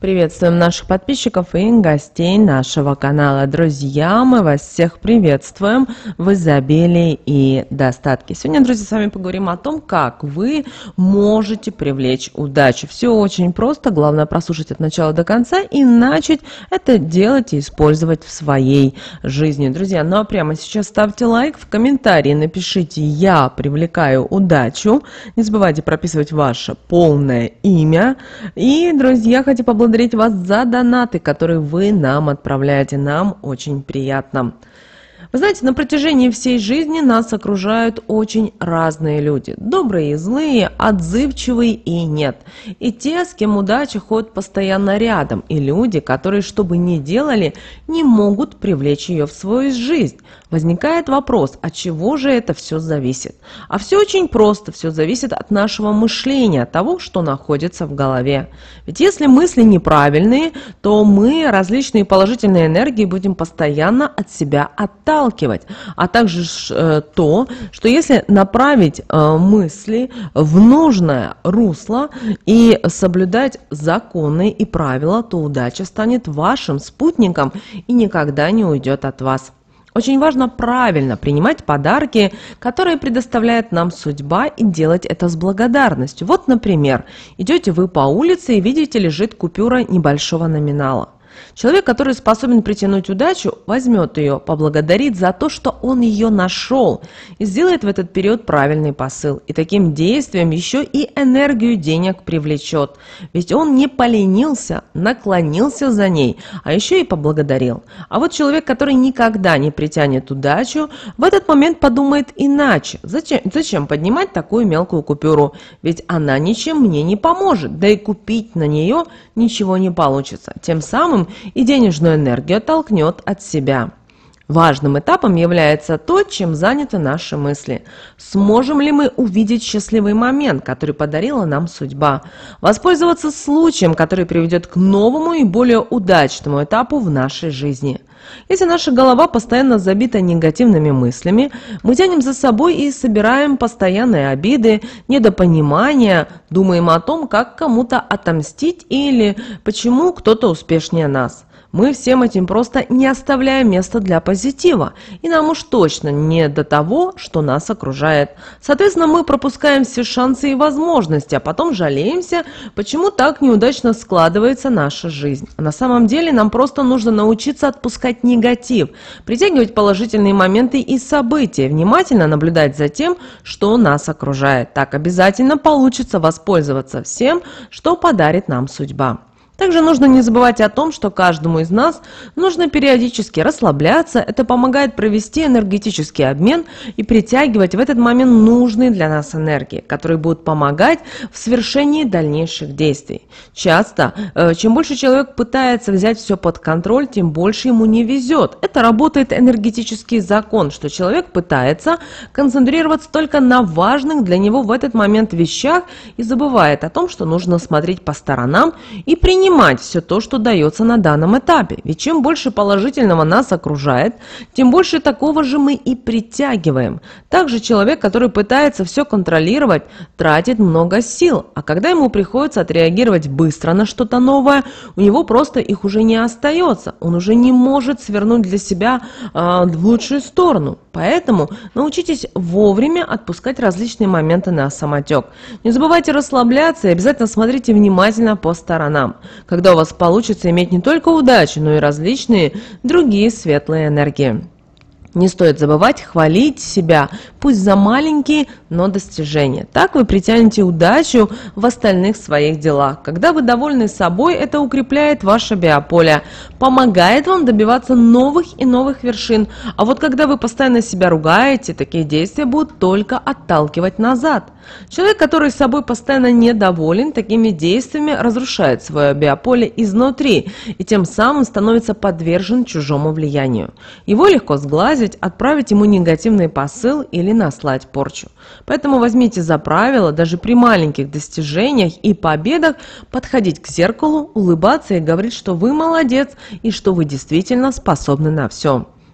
Приветствуем наших подписчиков и гостей нашего канала. Друзья, мы вас всех приветствуем в изобилии и достатке. Сегодня, друзья, с вами поговорим о том, как вы можете привлечь удачу. Все очень просто, главное прослушать от начала до конца и начать это делать и использовать в своей жизни. Друзья, ну а прямо сейчас ставьте лайк, в комментарии напишите «Я привлекаю удачу». Не забывайте прописывать ваше полное имя. И, друзья, хочу поблагодарить вас за донаты, которые вы нам отправляете. Нам очень приятно. Вы знаете, на протяжении всей жизни нас окружают очень разные люди. Добрые и злые, отзывчивые и нет. И те, с кем удача ходит постоянно рядом. И люди, которые, что бы ни делали, не могут привлечь ее в свою жизнь. Возникает вопрос, от чего же это все зависит? А все очень просто, все зависит от нашего мышления, от того, что находится в голове. Ведь если мысли неправильные, то мы различные положительные энергии будем постоянно от себя отталкивать. А также то, что если направить мысли в нужное русло и соблюдать законы и правила, то удача станет вашим спутником и никогда не уйдет от вас. Очень важно правильно принимать подарки, которые предоставляет нам судьба, и делать это с благодарностью. Вот, например, идете вы по улице и видите, лежит купюра небольшого номинала. Человек, который способен притянуть удачу, возьмет ее, поблагодарит за то, что он ее нашел, и сделает в этот период правильный посыл. И таким действием еще и энергию денег привлечет. Ведь он не поленился, наклонился за ней, а еще и поблагодарил. А вот человек, который никогда не притянет удачу, в этот момент подумает иначе. Зачем поднимать такую мелкую купюру? Ведь она ничем мне не поможет, да и купить на нее ничего не получится. Тем самым и денежную энергию оттолкнет от себя. Важным этапом является то, чем заняты наши мысли. Сможем ли мы увидеть счастливый момент, который подарила нам судьба? Воспользоваться случаем, который приведет к новому и более удачному этапу в нашей жизни. Если наша голова постоянно забита негативными мыслями, мы тянем за собой и собираем постоянные обиды, недопонимания, думаем о том, как кому-то отомстить или почему кто-то успешнее нас. Мы всем этим просто не оставляем места для позитива, и нам уж точно не до того, что нас окружает. Соответственно, мы пропускаем все шансы и возможности, а потом жалеемся, почему так неудачно складывается наша жизнь. А на самом деле нам просто нужно научиться отпускать негатив, притягивать положительные моменты и события, внимательно наблюдать за тем, что нас окружает. Так обязательно получится воспользоваться всем, что подарит нам судьба. Также нужно не забывать о том, что каждому из нас нужно периодически расслабляться. Это помогает провести энергетический обмен и притягивать в этот момент нужные для нас энергии, которые будут помогать в совершении дальнейших действий. Часто, чем больше человек пытается взять все под контроль, тем больше ему не везет. Это работает энергетический закон, что человек пытается концентрироваться только на важных для него в этот момент вещах и забывает о том, что нужно смотреть по сторонам и принимать все то, что дается на данном этапе. Ведь чем больше положительного нас окружает, тем больше такого же мы и притягиваем. Также человек, который пытается все контролировать, тратит много сил, а когда ему приходится отреагировать быстро на что-то новое, у него просто их уже не остается. Он уже не может свернуть для себя в лучшую сторону. Поэтому научитесь вовремя отпускать различные моменты на самотек. Не забывайте расслабляться и обязательно смотрите внимательно по сторонам, когда у вас получится иметь не только удачу, но и различные другие светлые энергии. Не стоит забывать хвалить себя, пусть за маленькие, но достижения. Так вы притянете удачу в остальных своих делах. Когда вы довольны собой, это укрепляет ваше биополе, помогает вам добиваться новых и новых вершин. А вот когда вы постоянно себя ругаете, такие действия будут только отталкивать назад. Человек, который собой постоянно недоволен, такими действиями разрушает свое биополе изнутри и тем самым становится подвержен чужому влиянию. Его легко сглазить, отправить ему негативный посыл или наслать порчу. Поэтому возьмите за правило даже при маленьких достижениях и победах подходить к зеркалу, улыбаться и говорить, что вы молодец и что вы действительно способны на все.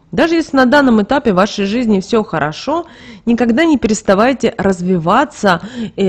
Даже если на данном этапе вашей жизни все хорошо, никогда не переставайте развиваться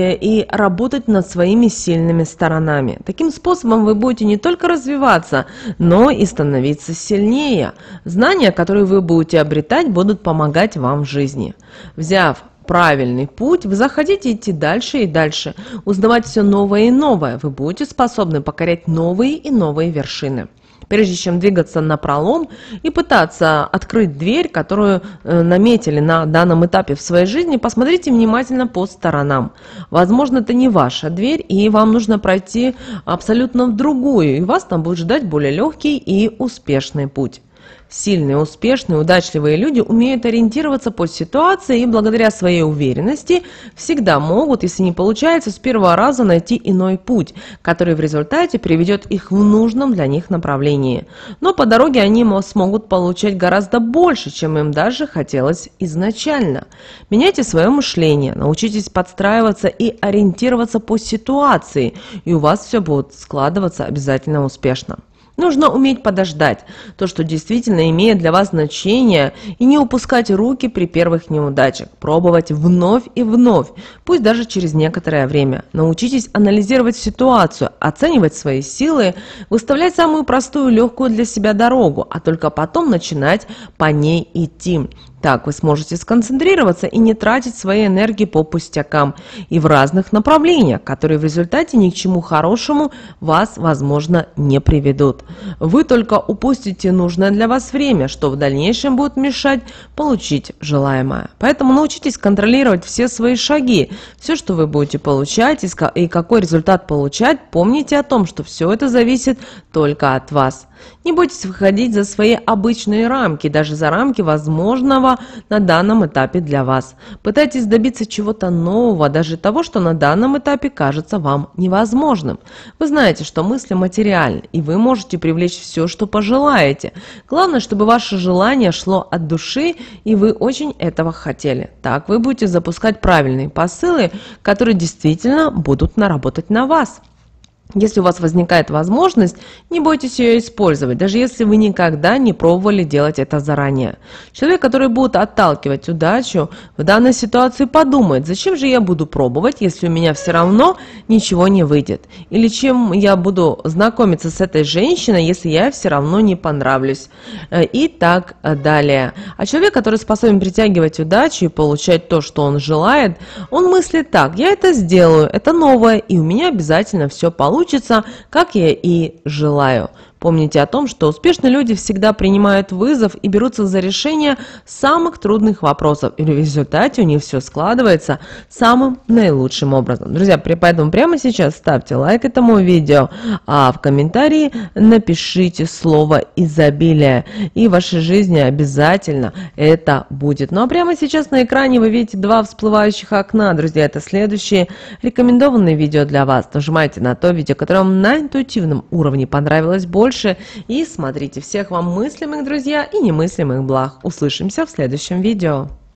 и работать над своими сильными сторонами. Таким способом вы будете не только развиваться, но и становиться сильнее. Знания, которые вы будете обретать, будут помогать вам в жизни. Взяв правильный путь, вы захотите идти дальше и дальше, узнавать все новое и новое. Вы будете способны покорять новые и новые вершины. Прежде чем двигаться напролом и пытаться открыть дверь, которую наметили на данном этапе в своей жизни, посмотрите внимательно по сторонам. Возможно, это не ваша дверь, и вам нужно пройти абсолютно в другую, и вас там будет ждать более легкий и успешный путь. Сильные, успешные, удачливые люди умеют ориентироваться по ситуации и благодаря своей уверенности всегда могут, если не получается, с первого раза найти иной путь, который в результате приведет их в нужном для них направлении. Но по дороге они смогут получать гораздо больше, чем им даже хотелось изначально. Меняйте свое мышление, научитесь подстраиваться и ориентироваться по ситуации, и у вас все будет складываться обязательно успешно. Нужно уметь подождать то, что действительно имеет для вас значение, и не упускать руки при первых неудачах. Пробовать вновь и вновь, пусть даже через некоторое время. Научитесь анализировать ситуацию, оценивать свои силы, выставлять самую простую и легкую для себя дорогу, а только потом начинать по ней идти. Так вы сможете сконцентрироваться и не тратить свои энергии по пустякам и в разных направлениях, которые в результате ни к чему хорошему вас, возможно, не приведут. Вы только упустите нужное для вас время, что в дальнейшем будет мешать получить желаемое. Поэтому научитесь контролировать все свои шаги, все, что вы будете получать и какой результат получать, помните о том, что все это зависит только от вас. Не бойтесь выходить за свои обычные рамки, даже за рамки возможного на данном этапе для вас. Пытайтесь добиться чего-то нового, даже того, что на данном этапе кажется вам невозможным. Вы знаете, что мысли материальны, и вы можете привлечь все, что пожелаете. Главное, чтобы ваше желание шло от души, и вы очень этого хотели. Так вы будете запускать правильные посылы, которые действительно будут наработать на вас. Если у вас возникает возможность, не бойтесь ее использовать, даже если вы никогда не пробовали делать это заранее. Человек, который будет отталкивать удачу, в данной ситуации подумает, зачем же я буду пробовать, если у меня все равно ничего не выйдет? Или чем я буду знакомиться с этой женщиной, если я все равно не понравлюсь? И так далее. А человек, который способен притягивать удачу и получать то, что он желает, он мыслит так: я это сделаю, это новое, и у меня обязательно все получится, как я и желаю. Помните о том, что успешные люди всегда принимают вызов и берутся за решение самых трудных вопросов, и в результате у них все складывается самым наилучшим образом. Друзья, поэтому прямо сейчас ставьте лайк этому видео, а в комментарии напишите слово «изобилие», и в вашей жизни обязательно это будет. Ну а прямо сейчас на экране вы видите два всплывающих окна. Друзья, это следующие рекомендованные видео для вас. Нажимайте на то видео, которое вам на интуитивном уровне понравилось больше, и смотрите. Всех вам мыслимых, друзья, и немыслимых благ. Услышимся в следующем видео.